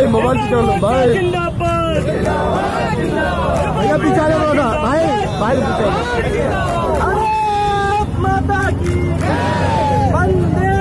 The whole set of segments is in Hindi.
मोबाइल चलो भाई, भैया पीछे भाई भाई माता की वंदे।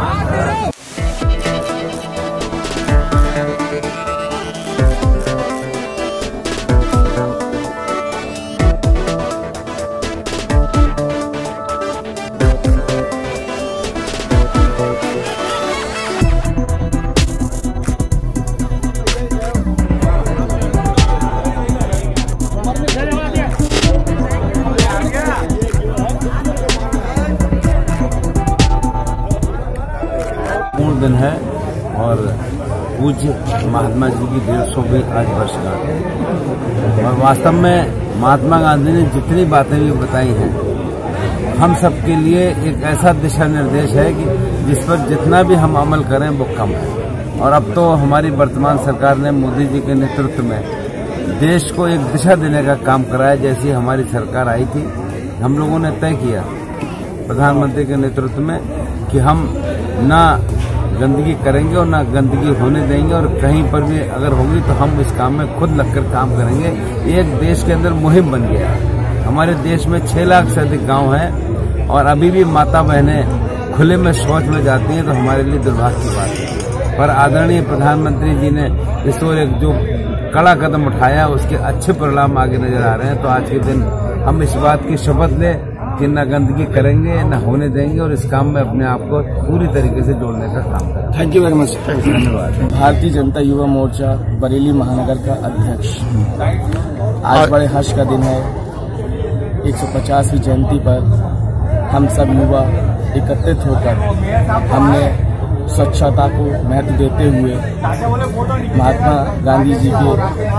पूर्ण दिन है और पूज्य महात्मा जी की 150वीं आज वर्षगांठ है। और वास्तव में महात्मा गांधी ने जितनी बातें भी बताई हैं, हम सबके लिए एक ऐसा दिशा निर्देश है कि जिस पर जितना भी हम अमल करें वो कम है। और अब तो हमारी वर्तमान सरकार ने मोदी जी के नेतृत्व में देश को एक दिशा देने का काम कराया। जैसी हमारी सरकार आई थी, हम लोगों ने तय किया प्रधानमंत्री के नेतृत्व में कि हम ना गंदगी करेंगे और ना गंदगी होने देंगे, और कहीं पर भी अगर होगी तो हम इस काम में खुद लगकर काम करेंगे। एक देश के अंदर मुहिम बन गया। हमारे देश में 6 लाख से अधिक गांव हैं और अभी भी माता बहनें खुले में शौच में जाती हैं, तो हमारे लिए दुर्भाग्य की बात है। पर आदरणीय प्रधानमंत्री जी ने इस ओर एक जो कड़ा कदम उठाया, उसके अच्छे परिणाम आगे नजर आ रहे हैं। तो आज के दिन हम इस बात की शपथ लें कि न गंदगी करेंगे, न होने देंगे, और इस काम में अपने आप को पूरी तरीके से जोड़ने का काम करें। Thank you very much. धन्यवाद। भारतीय जनता युवा मोर्चा बरेली महानगर का अध्यक्ष, आज बड़े हर्ष का दिन है। 150वीं जयंती पर हम सब युवा एकत्रित होकर हमने स्वच्छता को महत्व देते हुए महात्मा गांधी जी के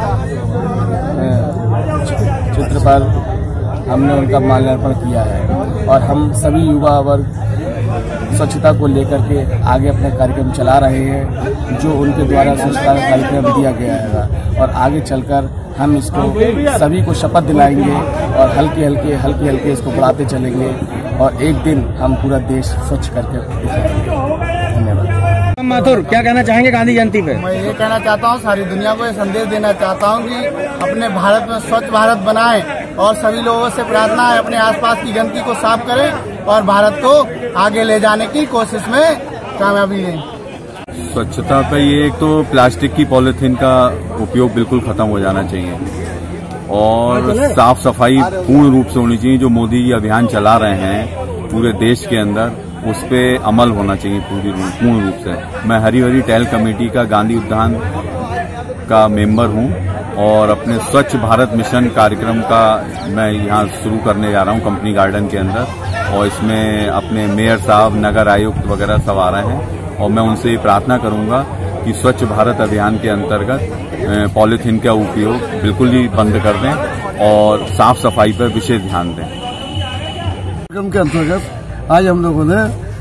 चित्र पर हमने उनका माल्यार्पण किया है। और हम सभी युवा वर्ग स्वच्छता को लेकर के आगे अपने कार्यक्रम चला रहे हैं, जो उनके द्वारा स्वच्छता का कार्यक्रम दिया गया है। और आगे चलकर हम इसको सभी को शपथ दिलाएंगे और हल्के हल्के इसको बढ़ाते चलेंगे, और एक दिन हम पूरा देश स्वच्छ करके दिखाएंगे। धन्यवाद। माथुर, क्या कहना चाहेंगे गांधी जयंती पे? मैं ये कहना चाहता हूँ, सारी दुनिया को ये संदेश देना चाहता हूँ कि अपने भारत में स्वच्छ भारत बनाएं, और सभी लोगों से प्रार्थना है अपने आसपास की गंदगी को साफ करें और भारत को आगे ले जाने की कोशिश में कामयाबी लें। स्वच्छता पे ये एक तो प्लास्टिक की पॉलीथीन का उपयोग बिल्कुल खत्म हो जाना चाहिए, और साफ सफाई पूर्ण रूप से होनी चाहिए। जो मोदी जी अभियान चला रहे हैं पूरे देश के अंदर, उस पे अमल होना चाहिए पूर्ण रूप से। मैं हरी भरी टहल कमेटी का गांधी उद्यान का मेंबर हूं, और अपने स्वच्छ भारत मिशन कार्यक्रम का मैं यहाँ शुरू करने जा रहा हूँ कंपनी गार्डन के अंदर। और इसमें अपने मेयर साहब, नगर आयुक्त वगैरह सब आ रहे हैं, और मैं उनसे ये प्रार्थना करूंगा कि स्वच्छ भारत अभियान के अंतर्गत पॉलीथीन का उपयोग बिल्कुल ही बंद कर दें और साफ सफाई पर विशेष ध्यान दें। कार्यक्रम के अंतर्गत आज हम लोगों ने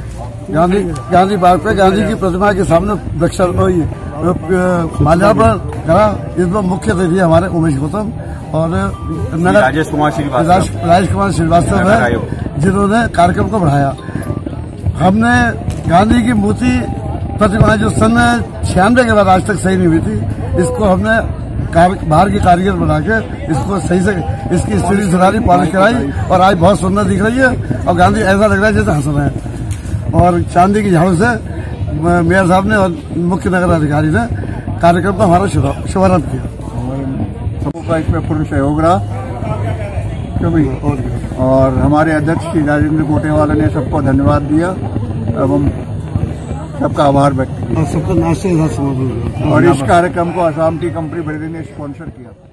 गांधी पार्क पे गांधी की प्रतिमा के सामने माल्यार्पण करा। इसमें मुख्य अतिथि हमारे उमेश गौतम और राजेश कुमार श्रीवास्तव है, जिन्होंने कार्यक्रम को बढ़ाया। हमने गांधी की मूर्ति प्रतिमा जो सन 96 के बाद आज तक सही नहीं हुई थी, इसको हमने बाहर की कारीगर बना के इसको सही से इसकी स्थिति सुधारी, पॉलिश कराई, और आज बहुत सुंदर दिख रही है। और गांधी ऐसा लग रहा है जैसे हंस रहे हैं। और चांदी की झाड़ू से मेयर साहब ने और मुख्य नगर अधिकारी ने कार्यक्रम का हमारा शुभारंभ किया। सबका इसमें पूर्ण सहयोग रहा, और हमारे अध्यक्ष श्री राजेंद्र कोटेवाला ने सबको धन्यवाद दिया एवं सबका आभार व्यक्त किया। और सबका नाश्ते के साथ समापन। और इस कार्यक्रम को असम टी कंपनी बरेली ने स्पॉन्सर किया।